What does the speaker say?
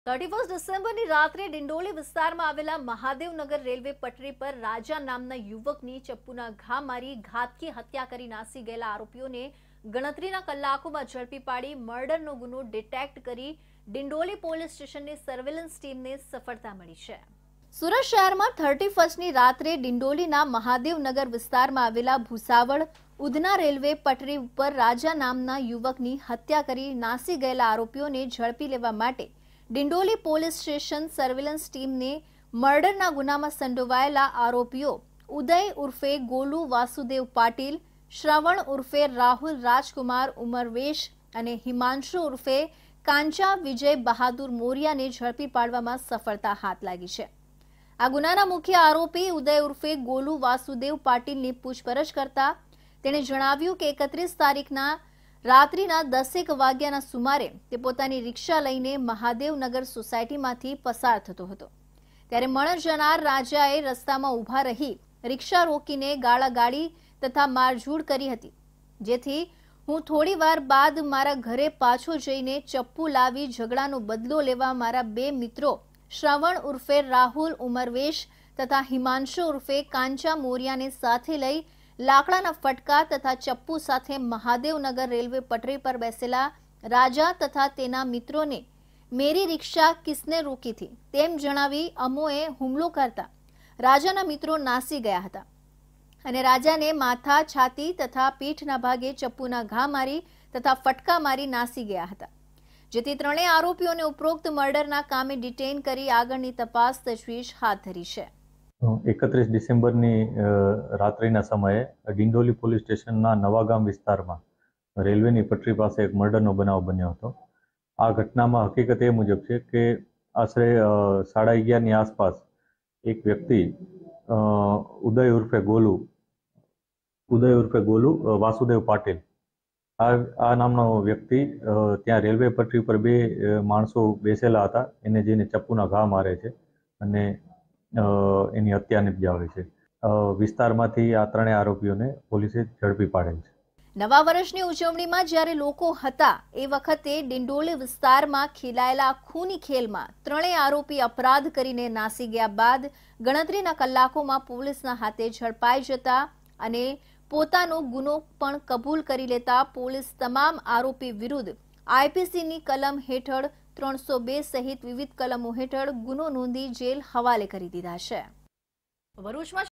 31 ડિસેમ્બરની રાત્રે ડિંડોલી વિસ્તારમાં આવેલા મહાદેવનગર રેલવે પટરી પર રાજા નામના યુવકની ચપ્પુના ઘા મારી ઘાતકી હત્યા કરી નાસી ગયેલા આરોપીઓને ગણતરીના કલાકોમાં ઝડપી પાડી મર્ડરનો ગુનો ડિટેક્ટ કરી ડિંડોલી પોલીસ સ્ટેશનની સર્વેલન્સ ટીમને સફળતા મળી છે। સુરત શહેરમાં 31ની રાત્રે ડિંડોલીના મહાદેવનગર વિસ્તારમાં આવેલા ભૂસાવળ ઉધના રેલવે પટરી ઉપર રાજા નામના યુવકની હત્યા કરી નાસી ગયેલા આરોપીઓને ઝડપી લેવા માટે ડિંડોલી પોલીસ સ્ટેશન સર્વેલન્સ ટીમને મર્ડરના ગુનામાં સંડોવાયેલા આરોપીઓ ઉદય ઉર્ફે ગોલુ વાસુદેવ પાટીલ, શ્રવણ ઉર્ફે રાહુલ રાજકુમાર ઉમરવેશ અને હિમાંશુ ઉર્ફે કાંચા વિજય બહાદુર મોરિયાને ઝડપી પાડવામાં સફળતા હાથ લાગી છે। આ ગુનાના મુખ્ય આરોપી ઉદય ઉર્ફે ગોલુ વાસુદેવ પાટીલની પૂછપરછ કરતા તેણે જણાવ્યું કે 31 તારીખના રાત્રિના 10 વાગ્યાના સુમારે તે પોતાની રિક્ષા લઈને મહાદેવનગર સોસાયટીમાંથી પસાર થતો હતો ત્યારે મરણ જનાર રાજાએ રસ્તામાં ઊભા રહી રિક્ષા રોકીને ગાળાગાળી તથા મારઝૂડ કરી હતી, જેથી હું થોડીવાર બાદ મારા ઘરે પાછો જઈને ચપ્પુ લાવી ઝઘડાનો બદલો લેવા મારા બે મિત્રો શ્રવણ ઉર્ફે રાહુલ ઉમરવેશ તથા હિમાંશુ ઉર્ફે કાંચા મોરિયાને સાથે લઈ લાકડાના ફટકા તથા ચપ્પુ સાથે મહાદેવનગર રેલવે પટરી પર બેસેલા રાજા તથા તેના મિત્રોને મેરી રિક્ષા કિસને રોકી थी તેમ જણાવી અમોએ હુમલો કરતા રાજાના મિત્રો નાસી ગયા હતા અને રાજાને માથા, છાતી તથા પીઠના ભાગે ચપ્પુના ઘા મારી તથા ફટકા મારી નાસી ગયા હતા, જેથી ત્રણેય આરોપીઓને ઉપરોક્ત મર્ડરના કામે ડિટેઇન કરી આગળની તપાસ તજવીજ હાથ ધરી છે। 31 ડિસેમ્બરની રાત્રિના સમયે ડિંડોલી પોલીસ સ્ટેશનના નવાગામ વિસ્તારમાં રેલવેની પટરી પાસે એક મર્ડરનો બનાવ બન્યો હતો। આ ઘટનામાં હકીકત એ મુજબ છે કે આશરે 11:30ની આસપાસ એક વ્યક્તિ ઉદય ઉર્ફે ગોલુ વાસુદેવ પાટીલ આ નામનો વ્યક્તિ ત્યાં રેલવે પટરી પર બે માણસો બેસેલા હતા, એને જઈને ચપ્પુના ઘા મારે છે અને એની હત્યા નિપજાવે છે। વિસ્તારમાંથી આ ત્રણેય આરોપીઓને પોલીસે ઝડપી પાડેલ છે। નવા વર્ષની ઉજવણીમાં જ્યારે લોકો હતા એ વખતે ડિંડોલી વિસ્તારમાં ખેલાયેલા ખૂની ખેલમાં ત્રણેય આરોપી અપરાધ કરીને નાસી ગયા બાદ ગણતરીના કલાકોમાં પોલીસના હાથે ઝડપાઈ જતા અને પોતાનો ગુનો પણ કબૂલ કરી લેતા પોલીસ તમામ આરોપી વિરુદ્ધ આઈપીસીની કલમ હેઠળ 302 સહિત વિવિધ કલમો હેઠળ ગુનો નોંધી જેલ હવાલે કરી દીધા છે। ભરૂચમાં